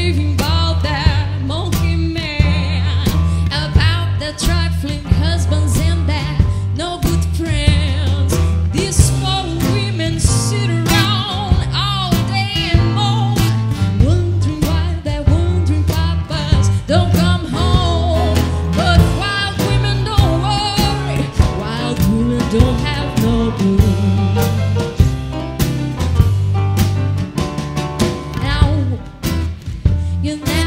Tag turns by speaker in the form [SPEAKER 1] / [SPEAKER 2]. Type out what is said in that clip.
[SPEAKER 1] raving about that monkey man, about the trifling husbands and their no good friends. These poor women sit around all day and more, wondering why their wandering papas don't come home. But wild women don't worry, wild women don't have no blues. Now you never